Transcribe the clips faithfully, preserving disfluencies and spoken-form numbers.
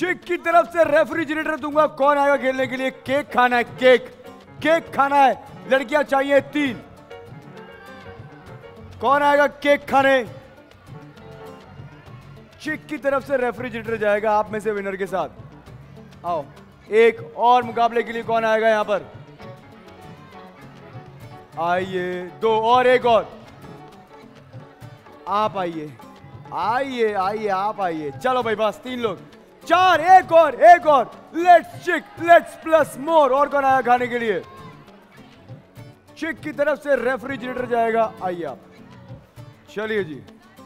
चिक की तरफ से रेफ्रिजरेटर दूंगा। कौन आएगा खेलने के लिए? केक खाना है, केक केक खाना है। लड़कियां चाहिए तीन। कौन आएगा केक खाने? चिक की तरफ से रेफ्रिजरेटर जाएगा आप में से विनर के साथ। आओ, एक और मुकाबले के लिए कौन आएगा यहां पर? आइए, दो और, एक और। आप आइए आइए आइए आप आइए। चलो भाई, बस तीन लोग। चार, एक और, एक और। लेट्स चिक, लेट्स प्लस मोर। और कौन आया खाने के लिए? चिक की तरफ से रेफ्रिजरेटर जाएगा। आइए आप, चलिए जी,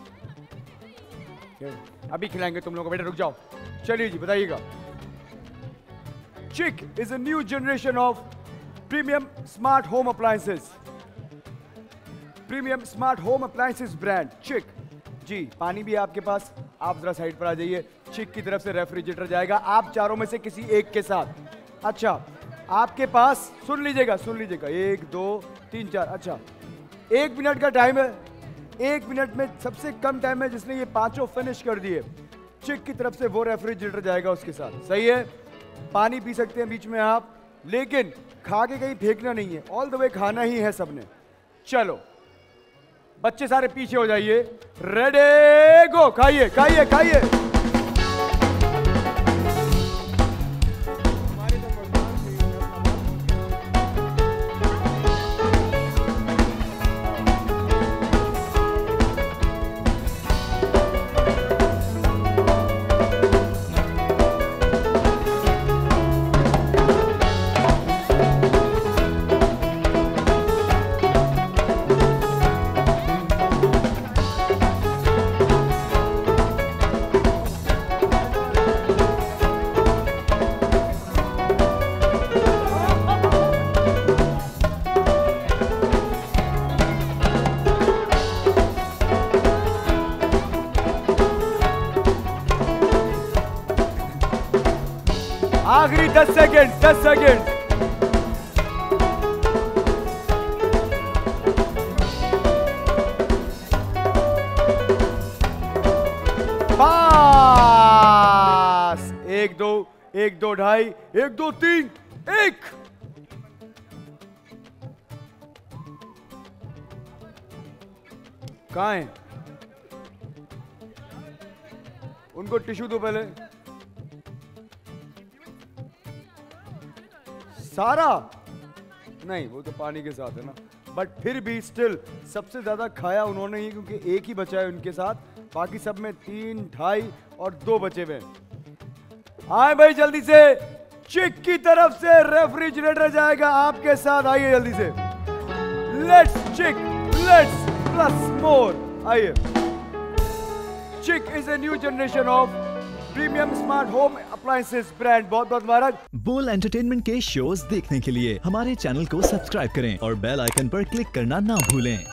अभी खिलाएंगे तुम लोगों को। बेटा रुक जाओ। चलिए जी, बताइएगा। Chiq is a new generation of premium smart home appliances. Premium smart home appliances brand Chiq. जी, पानी भी है आपके पास, आप जरा साइड पर आ जाइए। चिक की तरफ से रेफ्रिजरेटर जाएगा आप चारों में से किसी एक के साथ। अच्छा, आपके पास, सुन लीजिएगा सुन लीजिएगा, एक दो तीन चार। अच्छा, एक मिनट का टाइम है। एक मिनट में सबसे कम टाइम है जिसने ये पांचों फिनिश कर दिए, चिक की तरफ से वो रेफ्रिजरेटर जाएगा उसके साथ। सही है? पानी पी सकते हैं बीच में आप, लेकिन खा के कहीं फेंकना नहीं है, ऑल द वे खाना ही है सबने। चलो बच्चे सारे पीछे हो जाइए। Ready go. खाइए खाइए खाइए। आखिरी दस सेकेंड, दस सेकेंड। पास। एक दो, एक दो ढाई, एक दो तीन, एक। कहां है? उनको टिश्यू दो पहले। सारा नहीं, वो तो पानी के साथ है ना, बट फिर भी स्टिल सबसे ज्यादा खाया उन्होंने ही, क्योंकि एक ही बचा है उनके साथ। बाकी सब में तीन, ढाई और दो बचे हुए। आए भाई जल्दी से, चिक की तरफ से रेफ्रिजरेटर जाएगा आपके साथ। आइए जल्दी से। लेट्स चिक, लेट्स प्लस मोर। आइए। Chiq is a new generation of premium smart home appliances brand. बहुत बहुत मुबारक। बोल एंटरटेनमेंट के शोज देखने के लिए हमारे चैनल को सब्सक्राइब करें और बेल आइकन पर क्लिक करना ना भूलें।